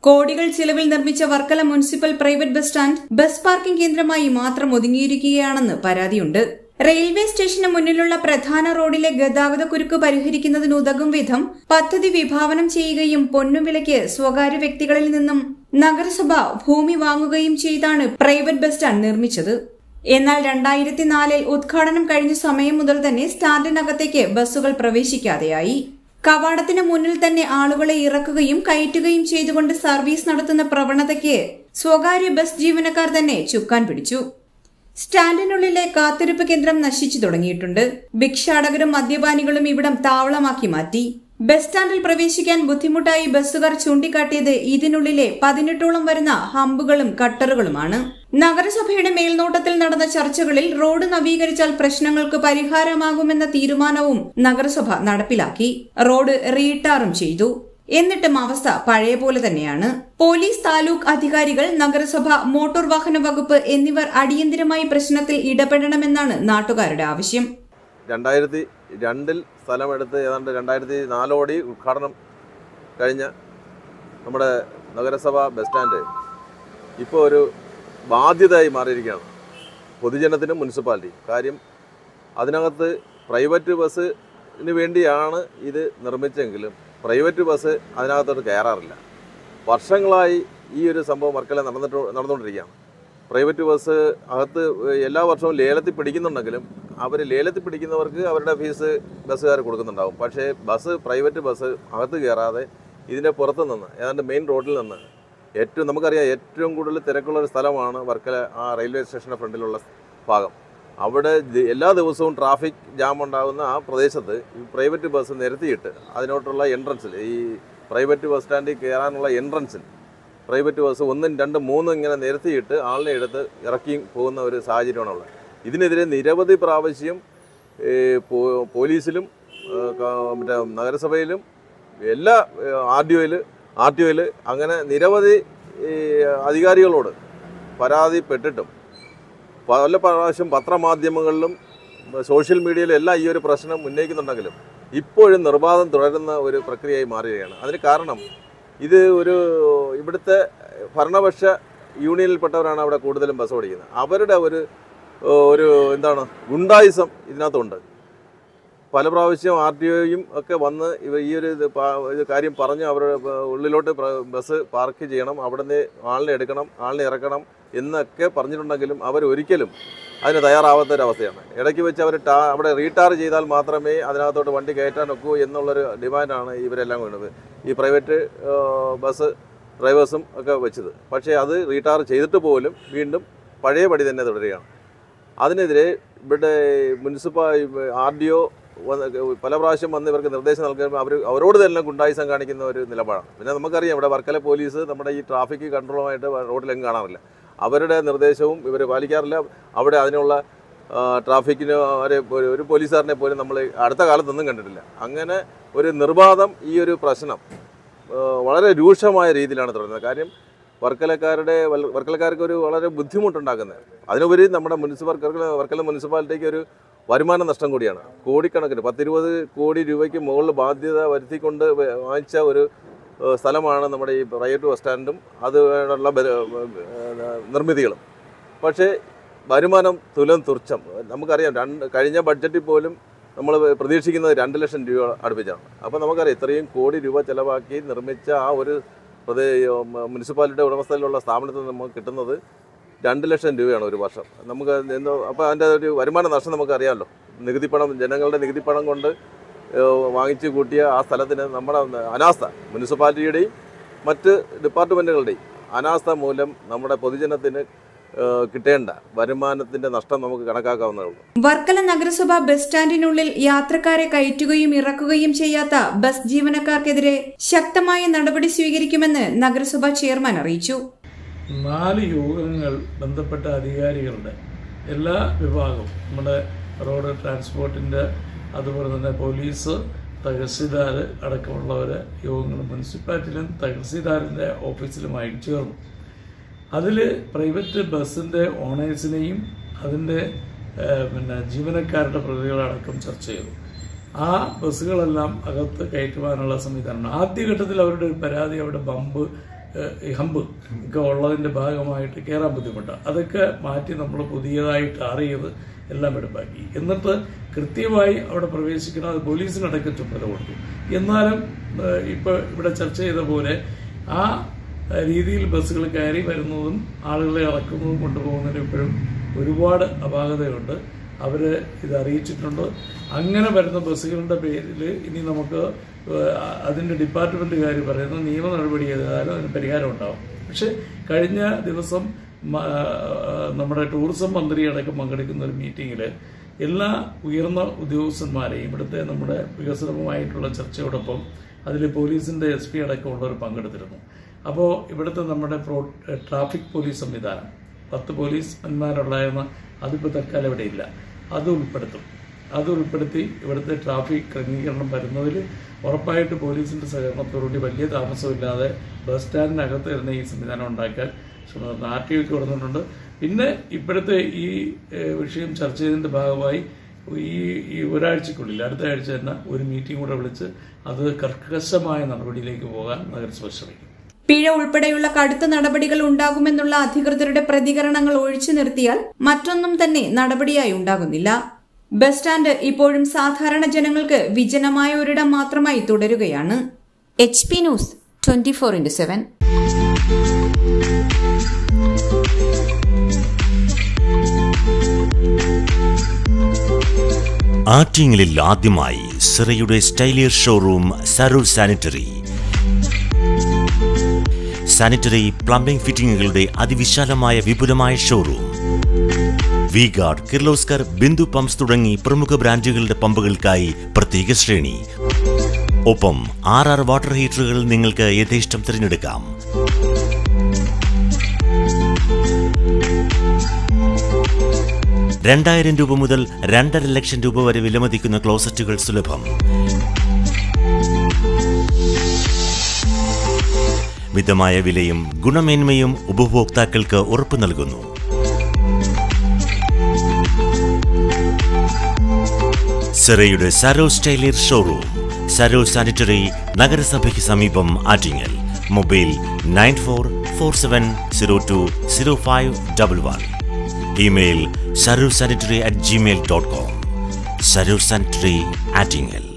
കോടികൾ ചിലവിൽ നിർമ്മിച്ച Varkala municipal private bus stand bus parking കേന്ദ്രമായി മാത്രം ഒതുങ്ങിയിരിക്കുകയാണെന്ന് പരാതിയുണ്ട്. റെയിൽവേ സ്റ്റേഷന് മുന്നിലുള്ള പ്രധാന റോഡിലെ ഗതാഗതക്കുരുക്ക് പരിഹരിക്കുന്നതിനുതകും വിധം പദ്ധതി വിഭാവനം ചെയ്യുകയും പൊന്നുവിലയ്ക്ക് സ്വകാര്യ വ്യക്തികളിൽ നിന്നും നഗരസഭ ഭൂമി വാങ്ങുകയും ചെയ്താണ് പ്രൈവറ്റ് ബസ് സ്റ്റാൻഡ് നിർമ്മിച്ചത്. എന്നാൽ 2004 ഉദ്ഘാടനം കഴിഞ്ഞ സമയം മുതൽ തന്നെ സ്റ്റാൻഡിനകത്തേക്ക് ബസ്സുകൾ പ്രവേശിക്കാതെയായി. കവാടത്തിന് മുന്നിൽ തന്നെ ആളുകളെ ഇറക്കുകയും കയറ്റുകയും ചെയ്തുകൊണ്ട് സർവീസ് നടത്തുന്ന പ്രവണതയ്ക്ക് സ്വകാര്യ ബസ് ജീവനക്കാർ തന്നെ ചുക്കാൻ പിടിച്ചു. സ്റ്റാൻഡിനുള്ളിലെ കാത്തിരിപ്പ് കേന്ദ്രം നശിച്ചു തുടങ്ങിയിട്ടുണ്ട്. ഭിക്ഷാടകരും മദ്യപാനികളും ഇവിടം താവളമാക്കി മാറ്റി. ബസ് സ്റ്റാൻഡിൽ പ്രവേശിക്കാൻ ബുദ്ധിമുട്ടായി ബസ്സുകാർ ചൂണ്ടിക്കാട്ടിയത് ഇതിനുള്ളിലെ 18ഓളം വരുന്ന ഹമ്പുകളും കട്ടറുകളുമാണ്. നഗരസഭയുടെ മേൽനോട്ടത്തിൽ നടന്ന ചർച്ചകളിൽ റോഡ് നവീകരിച്ചാൽ പ്രശ്നങ്ങൾക്ക് പരിഹാരമാകുമെന്ന തീരുമാനവും നഗരസഭ നടപ്പിലാക്കി. റോഡ് റീടാറും ചെയ്തു. എന്നിട്ടും അവസ്ഥ പഴയ പോലെ തന്നെയാണ്. പോലീസ്, താലൂക്ക് അധികാരികൾ, നഗരസഭ, മോട്ടോർ വാഹന വകുപ്പ് എന്നിവർ അടിയന്തരമായി പ്രശ്നത്തിൽ ഇടപെടണമെന്നാണ് നാട്ടുകാരുടെ ആവശ്യം. 2002 സ്ഥലമെടുത്ത് ഏതാണ്ട് 2004 ഉദ്ഘാടനം കഴിഞ്ഞ നമ്മുടെ നഗരസഭ ബസ് സ്റ്റാൻഡ് ഇപ്പോൾ ഒരു ബാധ്യതയായി മാറിയിരിക്കുകയാണ് പൊതുജനത്തിനും മുനിസിപ്പാലിറ്റി. കാര്യം അതിനകത്ത് പ്രൈവറ്റ് ബസ്സിന് വേണ്ടിയാണ് ഇത് നിർമ്മിച്ചെങ്കിലും പ്രൈവറ്റ് ബസ് അതിനകത്തോട്ട് കയറാറില്ല. വർഷങ്ങളായി ഈ ഒരു സംഭവം വർക്കല നടന്നുകൊണ്ടിരിക്കുകയാണ്. പ്രൈവറ്റ് ബസ് അകത്ത് എല്ലാ വർഷവും ലേലത്തിൽ പിടിക്കുന്നുണ്ടെങ്കിലും അവർ ലേലത്തിൽ പിടിക്കുന്നവർക്ക് അവരുടെ ഫീസ് ബസ്സുകാർ കൊടുക്കുന്നുണ്ടാവും. പക്ഷേ പ്രൈവറ്റ് ബസ് അകത്ത് കയറാതെ ഇതിൻ്റെ പുറത്ത് നിന്ന് ഏതാണ്ട് മെയിൻ റോഡിൽ നിന്ന് നമുക്കറിയാം ഏറ്റവും കൂടുതൽ തിരക്കുള്ളൊരു സ്ഥലമാണ് വർക്കല ആ റെയിൽവേ സ്റ്റേഷൻ്റെ ഫ്രണ്ടിലുള്ള ഭാഗം. അവിടെ എല്ലാ ദിവസവും ട്രാഫിക് ജാം ഉണ്ടാകുന്ന ആ പ്രദേശത്ത് ഈ പ്രൈവറ്റ് ബസ് നിരത്തിയിട്ട് അതിനോട്ടുള്ള എൻട്രൻസിൽ ഈ പ്രൈവറ്റ് ബസ് സ്റ്റാൻഡിൽ കയറാനുള്ള എൻട്രൻസിൽ പ്രൈവറ്റ് ബസ് 1, 2, 3 ഇങ്ങനെ നിരത്തിയിട്ട് ആളിനെ എടുത്ത് ഇറക്കി പോകുന്ന ഒരു സാഹചര്യമാണുള്ളത്. ഇതിനെതിരെ നിരവധി പ്രാവശ്യം പോലീസിലും മറ്റേ നഗരസഭയിലും എല്ലാ ആർ ടി ഒയിൽ അങ്ങനെ നിരവധി അധികാരികളോട് പരാതിപ്പെട്ടിട്ടും പല പ്രാവശ്യം പത്രമാധ്യമങ്ങളിലും സോഷ്യൽ മീഡിയയിലും എല്ലാം ഈ ഒരു പ്രശ്നം ഉന്നയിക്കുന്നുണ്ടെങ്കിലും ഇപ്പോഴും നിർബാധം തുടരുന്ന ഒരു പ്രക്രിയയായി മാറുകയാണ്. അതിന് കാരണം ഇത് ഇവിടുത്തെ ഭരണപക്ഷ യൂണിയനിൽപ്പെട്ടവരാണ് അവിടെ കൂടുതലും ബസ് ഓടിക്കുന്നത്. അവരുടെ എന്താണ് ഗുണ്ടായിസം ഇതിനകത്തുണ്ട്. പല പ്രാവശ്യം ആർ ടി ഒയും ഒക്കെ വന്ന് ഈ ഒരു കാര്യം പറഞ്ഞ് അവരുടെ ഉള്ളിലോട്ട് ബസ് പാർക്ക് ചെയ്യണം, അവിടുന്ന് ആളിനെ എടുക്കണം, ആളിനെ ഇറക്കണം എന്നൊക്കെ പറഞ്ഞിട്ടുണ്ടെങ്കിലും അവരൊരിക്കലും അതിന് തയ്യാറാവാത്തൊരവസ്ഥയാണ്. ഇടയ്ക്ക് വെച്ച് അവിടെ റീടാർ ചെയ്താൽ മാത്രമേ അതിനകത്തോട്ട് വണ്ടി കയറ്റാൻ ഒക്കൂ എന്നുള്ളൊരു ഡിമാൻഡാണ് ഇവരെല്ലാം കൊണ്ടത് ഈ പ്രൈവറ്റ് ബസ് ഡ്രൈവേഴ്സും ഒക്കെ വെച്ചത്. പക്ഷേ അത് റീടാർ ചെയ്തിട്ട് പോലും വീണ്ടും പഴയപടി തന്നെ തുടരുകയാണ്. അതിനെതിരെ ഇവിടെ ആർ ഡി ഒ പല പ്രാവശ്യം വന്ന് ഇവർക്ക് നിർദ്ദേശം നൽകുമ്പോൾ അവരോട് തന്നെ ഗുണ്ടായിസം കാണിക്കുന്ന ഒരു നിലപാടാണ്. പിന്നെ നമുക്കറിയാം ഇവിടെ വർക്കല പോലീസ് നമ്മുടെ ഈ ട്രാഫിക് കൺട്രോളുമായിട്ട് റോഡിലെങ്ങും കാണാറില്ല. അവരുടെ നിർദ്ദേശവും ഇവർ പാലിക്കാറില്ല. അവിടെ അതിനുള്ള ട്രാഫിക്കിന് ഒരു പോലീസുകാരനെ പോലും നമ്മൾ അടുത്ത കാലത്തൊന്നും കണ്ടിട്ടില്ല. അങ്ങനെ ഒരു നിർബാധം ഈ ഒരു പ്രശ്നം വളരെ രൂക്ഷമായ രീതിയിലാണ് തുടരുന്നത്. കാര്യം വർക്കലക്കാർക്ക് ഒരു വളരെ ബുദ്ധിമുട്ടുണ്ടാക്കുന്നത്. അതിനുപരി നമ്മുടെ വർക്കല മുനിസിപ്പാലിറ്റിക്ക് ഒരു വരുമാന നഷ്ടം കൂടിയാണ്. കോടിക്കണക്കിന് 10-20 കോടി രൂപയ്ക്ക് മുകളിൽ ബാധ്യത വരുത്തിക്കൊണ്ട് വാങ്ങിച്ച ഒരു സ്ഥലമാണ് നമ്മുടെ ഈ പ്രൈവറ്റ് ബസ് സ്റ്റാൻഡും അതുള്ള നിർമ്മിതികളും. പക്ഷേ വരുമാനം തുച്ഛം. നമുക്കറിയാം കഴിഞ്ഞ ബഡ്ജറ്റിൽ പോലും നമ്മൾ പ്രതീക്ഷിക്കുന്നത് 2 ലക്ഷം രൂപ അടുപ്പിച്ചാണ്. അപ്പോൾ നമുക്കറിയാം ഇത്രയും കോടി രൂപ ചിലവാക്കി നിർമ്മിച്ച ആ ഒരു മുനിസിപ്പാലിറ്റിയുടെ ഉടമസ്ഥയിലുള്ള സ്ഥാപനത്തിൽ നമുക്ക് കിട്ടുന്നത് 2 ലക്ഷം രൂപയാണ് ഒരു വർഷം. നമുക്ക് അപ്പോൾ അതിൻ്റെ ഒരു വരുമാന നഷ്ടം നമുക്കറിയാമല്ലോ. ജനങ്ങളുടെ നികുതിപ്പണം കൊണ്ട് വാങ്ങിച്ചു കൂട്ടിയ ആ സ്ഥലത്തിന് നമ്മുടെ അനാസ്ഥ, മുനിസിപ്പാലിറ്റിയുടെയും മറ്റ് ഡിപ്പാർട്ട്മെൻറ്റുകളുടെയും അനാസ്ഥ മൂലം നമ്മുടെ പൊതുജനത്തിന് കിട്ടേണ്ട വരുമാനത്തിന്റെ നഷ്ടം നമുക്ക് കണക്കാക്കാവുന്നേ ഉള്ളൂ. വർക്കല നഗരസഭ ബസ് സ്റ്റാൻഡിനുള്ളിൽ യാത്രക്കാരെ കയറ്റുകയും ഇറക്കുകയും ചെയ്യാത്ത ബസ് ജീവനക്കാർക്കെതിരെ ശക്തമായ നടപടി സ്വീകരിക്കുമെന്ന് നഗരസഭ ചെയർമാൻ അറിയിച്ചു. 4 യോഗങ്ങൾ ബന്ധപ്പെട്ട അധികാരികളുടെ എല്ലാ വിഭാഗവും നമ്മുടെ റോഡ് ട്രാൻസ്പോർട്ടിൻ്റെ അതുപോലെ തന്നെ പോലീസ്, തഹസിൽദാർ അടക്കമുള്ളവരെ യോഗങ്ങൾ മുനിസിപ്പാലിറ്റിയിലും തഹസിൽദാറിൻ്റെ ഓഫീസിലുമായി ചേർന്നു. അതിൽ പ്രൈവറ്റ് ബസ്സിൻ്റെ ഓണേഴ്സിനെയും അതിൻ്റെ ജീവനക്കാരുടെ പ്രതികളടക്കം ചർച്ച ചെയ്തു. ആ ബസ്സുകളെല്ലാം അകത്ത് കയറ്റുവാനുള്ള സംവിധാനമാണ്. ആദ്യഘട്ടത്തിൽ അവരുടെ ഒരു പരാതി അവിടെ ബമ്പ് ഹമ്പ് ഒക്കെ ഉള്ളതിൻ്റെ ഭാഗമായിട്ട് കയറാൻ ബുദ്ധിമുട്ടാണ്. അതൊക്കെ മാറ്റി നമ്മൾ പുതിയതായിട്ട് ചെയ്ത് എല്ലാം എടുപ്പാക്കി. എന്നിട്ട് കൃത്യമായി അവിടെ പ്രവേശിക്കണം. അത് പോലീസിനടക്കം ചുമതല കൊടുത്തു. എന്നാലും ഇപ്പോൾ ഇവിടെ ചർച്ച ചെയ്ത പോലെ ആ രീതിയിൽ ബസ്സുകൾ കയറി വരുന്നതും ആളുകളെ ഇറക്കുന്നതും കൊണ്ടുപോകുന്നതിന് ഇപ്പോഴും ഒരുപാട് അപാകതയുണ്ട്. അവർ ഇത് അറിയിച്ചിട്ടുണ്ട്. അങ്ങനെ വരുന്ന ബസ്സുകളുടെ പേരിൽ ഇനി നമുക്ക് അതിൻ്റെ ഡിപ്പാർട്ട്മെൻറ്റുകാർ പറയുന്ന നിയമ നടപടി ചെയ്താലും അതിന് പരിഹാരം ഉണ്ടാവും. പക്ഷെ കഴിഞ്ഞ ദിവസം നമ്മുടെ ടൂറിസം മന്ത്രി അടക്കം പങ്കെടുക്കുന്ന ഒരു മീറ്റിങ്ങിൽ എല്ലാ ഉയർന്ന ഉദ്യോഗസ്ഥന്മാരെയും ഇവിടുത്തെ നമ്മുടെ വികസനവുമായിട്ടുള്ള ചർച്ചയോടൊപ്പം അതിൽ പോലീസിൻ്റെ SP അടക്കമുള്ളവർ പങ്കെടുത്തിരുന്നു. അപ്പോൾ ഇവിടുത്തെ നമ്മുടെ ട്രാഫിക് പോലീസ് സംവിധാനം 10 പോലീസ്മാരുണ്ടായിരുന്ന അതിപ്പോൾ തൽക്കാലം ഇവിടെ ഇല്ല. അത് ഉൾപ്പെടുത്തി ഇവിടുത്തെ ട്രാഫിക് ക്രമീകരണം വരുന്നതിൽ ഉറപ്പായിട്ട് പോലീസിൻ്റെ സഹകരണത്തോടുകൂടി വലിയ താമസമില്ലാതെ ബസ് സ്റ്റാൻഡിനകത്ത് തന്നെ ഈ സംവിധാനം ഉണ്ടാക്കാൻ RTOക്ക് കൊടുത്തിട്ടുണ്ട്. പിന്നെ ഇപ്പോഴത്തെ ഈ വിഷയം ചർച്ച ചെയ്തതിൻ്റെ ഭാഗമായി ഈ ഒരാഴ്ചക്കുള്ളിൽ അടുത്ത ആഴ്ച തന്നെ ഒരു മീറ്റിംഗ് കൂടെ വിളിച്ച് അത് കർക്കശമായ നടപടിയിലേക്ക് പോകാൻ നഗരസഭ ശ്രമിക്കും. പിഴ ഉൾപ്പെടെയുള്ള കടുത്ത നടപടികൾ ഉണ്ടാകുമെന്നുള്ള അധികൃതരുടെ പ്രതികരണങ്ങൾ ഒഴിച്ചു നിർത്തിയാൽ മറ്റൊന്നും തന്നെ നടപടിയായി ഉണ്ടാകുന്നില്ല. ബസ് സ്റ്റാൻഡ് ഇപ്പോഴും സാധാരണ ജനങ്ങൾക്ക് വിജനമായ ഒരിടം മാത്രമായി തുടരുകയാണ്. HP news 24/7. ആറ്റിങ്ങലിൽ ആദ്യമായി സിറയുടെ സ്റ്റൈലിയർ ഷോറൂം സരൂർ സാനിറ്ററി പ്ലംബിംഗ് ഫിറ്റിംഗുകളുടെ അതിവിശാലമായ വിപുലമായ showroom. V-Guard, Kirloskar, Bindu pumps തുടങ്ങി പ്രമുഖ ബ്രാൻഡുകളുടെ പമ്പുകൾക്കായി പ്രത്യേക ശ്രേണി. ഒപ്പം 6 വാട്ടർ ഹീറ്ററുകൾ നിങ്ങൾക്ക് യഥേഷ്ടം തിരഞ്ഞെടുക്കാം. ₹2,000 മുതൽ ₹2,50,000 വരെ വിലമതിക്കുന്ന ക്ലോസറ്റുകൾ സുലഭം. മിതമായ വിലയും ഗുണമേന്മയും ഉപഭോക്താക്കൾക്ക് ഉറപ്പു നൽകുന്നു. സിറയുടെ സരോ സ്റ്റൈലിയർ ഷോറൂം, സരോ സാനിറ്ററി, നഗരസഭയ്ക്ക് സമീപം, Attingal. Mobile 9447020511. Email sarursanitary@gmail.com. Sarur Sanitary, Attingal.